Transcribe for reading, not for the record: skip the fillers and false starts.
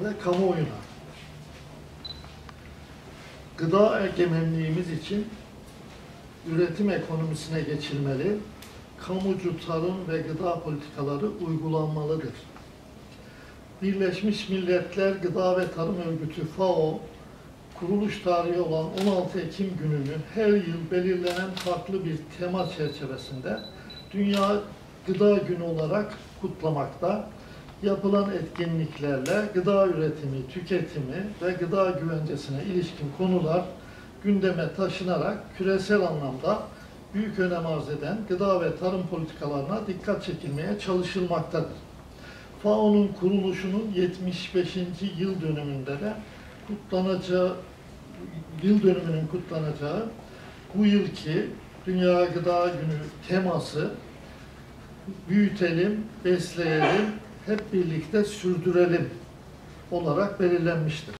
ve kamuoyuna gıda egemenliğimiz için üretim ekonomisine geçilmeli, kamucu tarım ve gıda politikaları uygulanmalıdır. Birleşmiş Milletler Gıda ve Tarım Örgütü FAO, kuruluş tarihi olan 16 Ekim gününü her yıl belirlenen farklı bir tema çerçevesinde Dünya Gıda Günü olarak kutlamakta. Yapılan etkinliklerle gıda üretimi, tüketimi ve gıda güvencesine ilişkin konular gündeme taşınarak küresel anlamda büyük önem arz eden gıda ve tarım politikalarına dikkat çekilmeye çalışılmaktadır. FAO'nun kuruluşunun 75. yıl dönümünde de kutlanacağı bu yılki Dünya Gıda Günü teması büyütelim, besleyelim, hep birlikte sürdürelim olarak belirlenmiştir.